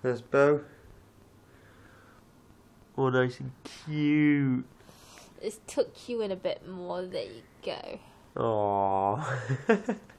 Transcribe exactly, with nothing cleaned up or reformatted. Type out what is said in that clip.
There's Bo. Oh, nice and cute. It's took you in a bit more. There you go. Aww.